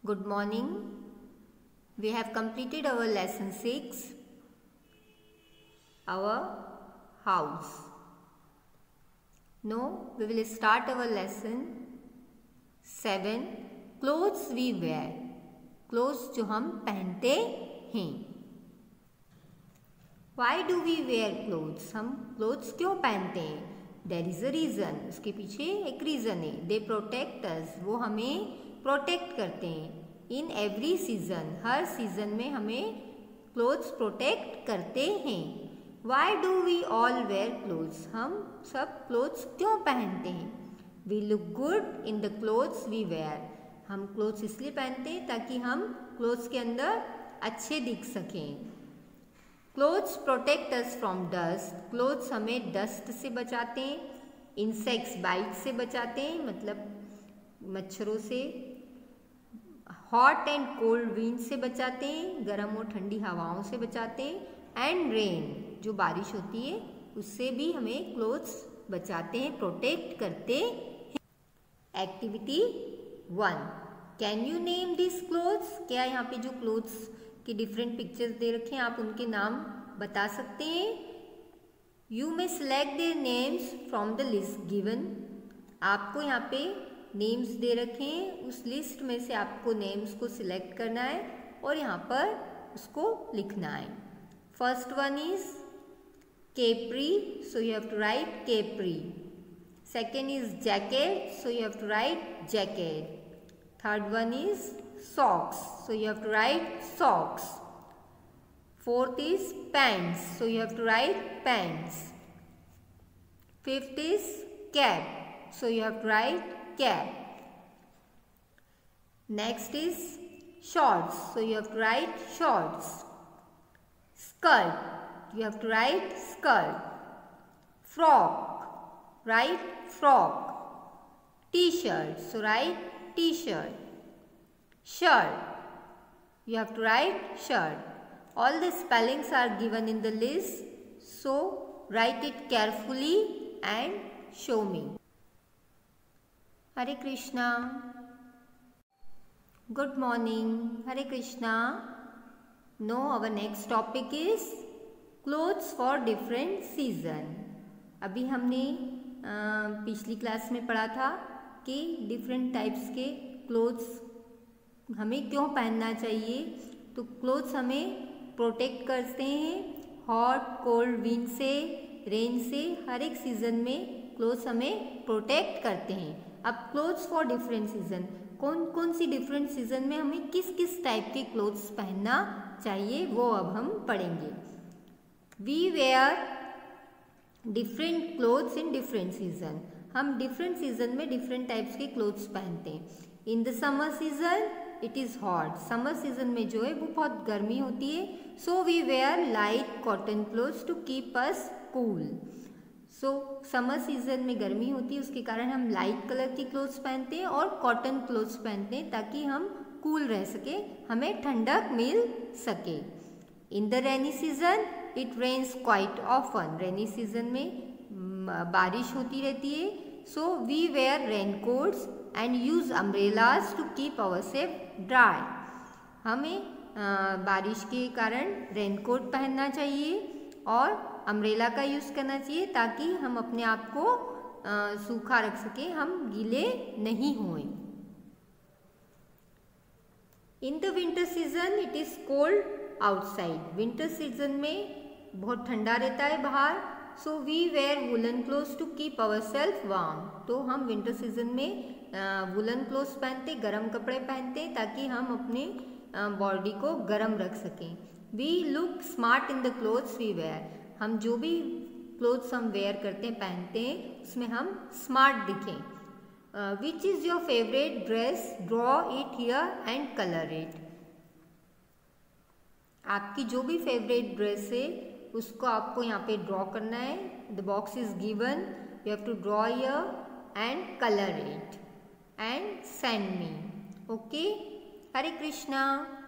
Good morning. We have completed our lesson 6, our house. Now we will start our lesson 7, clothes we wear. Clothes जो हम पहनते हैं. Why do we wear clothes? हम clothes क्यों पहनते हैं? There is a reason. उसके पीछे एक reason है. They protect us. वो हमें प्रोटेक्ट करते हैं. इन एवरी सीजन, हर सीजन में हमें क्लोथ्स प्रोटेक्ट करते हैं. Why do we all wear clothes? हम सब क्लोथ्स क्यों पहनते हैं? We look good in the clothes we wear. हम क्लोथ्स इसलिए पहनते हैं ताकि हम क्लोथ्स के अंदर अच्छे दिख सकें. Clothes protect us from dust. Clothes हमें डस्ट से बचाते हैं. इंसेक्ट्स बाइट से बचाते हैं, मतलब मच्छरों से. हॉट एंड कोल्ड विंड से बचाते हैं, गर्म और ठंडी हवाओं से बचाते हैं. एंड रेन, जो बारिश होती है उससे भी हमें क्लोथ्स बचाते हैं, प्रोटेक्ट करते हैं. Activity 1, can you name this clothes? क्या यहाँ पे जो क्लोथ्स के डिफरेंट पिक्चर्स दे रखे हैं आप उनके नाम बता सकते हैं? You may select their names from the list given. आपको यहाँ पे नेम्स दे रखे हैं, उस लिस्ट में से आपको नेम्स को सिलेक्ट करना है और यहाँ पर उसको लिखना है. First one is capri, so you have to write capri. Second is jacket, so you have to write jacket. Third one is socks, so you have to write socks. Fourth is pants, so you have to write pants. Fifth is cap, so you have to write cap. Next is shorts, so you have to write shorts. Skirt, you have to write skirt. Frock, write frock. T-shirt, so write T-shirt. Shirt, you have to write shirt. All the spellings are given in the list, so write it carefully and show me. Hare Krishna. Good morning. Hare Krishna. Now our next topic is clothes for different season. अभी हमने पिछली class में पढ़ा था कि different types के clothes हमें क्यों पहनना चाहिए. तो क्लोथ्स हमें प्रोटेक्ट करते हैं हॉट कोल्ड विंड से, रेन से. हर एक सीजन में क्लोथ्स हमें प्रोटेक्ट करते हैं. अब क्लोथ्स फॉर डिफरेंट सीजन, कौन कौन सी डिफरेंट सीजन में हमें किस किस टाइप के क्लोथ्स पहनना चाहिए वो अब हम पढ़ेंगे. We wear different clothes in different season. हम डिफरेंट सीजन में डिफरेंट टाइप्स के क्लोथ्स पहनते हैं. In the summer season it is hot. Summer season में जो है वो बहुत गर्मी होती है. So we wear light cotton clothes to keep us cool. So summer season में गर्मी होती है, उसके कारण हम लाइट कलर की क्लोथ्स पहनते हैं और कॉटन क्लोथ्स पहनते हैं ताकि हम कूल रह सके, हमें ठंडक मिल सके. In the rainy season it rains quite often. Rainy season में बारिश होती रहती है. So we wear raincoats and use umbrellas to keep ourself dry. हमें बारिश के कारण रेन कोट पहनना चाहिए और अम्ब्रेला का यूज़ करना चाहिए ताकि हम अपने आप को सूखा रख सकें, हम गीले नहीं होएं. In the winter season it is cold outside. Winter season में बहुत ठंडा रहता है बाहर. So we wear woollen clothes to keep our self warm. तो हम विंटर सीजन में वुलन क्लोथ्स पहनते, गर्म कपड़े पहनते ताकि हम अपने बॉडी को गर्म रख सकें. We look smart in the clothes we wear. हम जो भी क्लोथ्स हम वेयर करते हैं, पहनते हैं, उसमें हम स्मार्ट दिखें. Which is your favourite dress? Draw it here and colour it. आपकी जो भी फेवरेट ड्रेस है उसको आपको यहाँ पे ड्रॉ करना है. The box is given, you have to draw here and colour it and send me. Okay. Hare Krishna.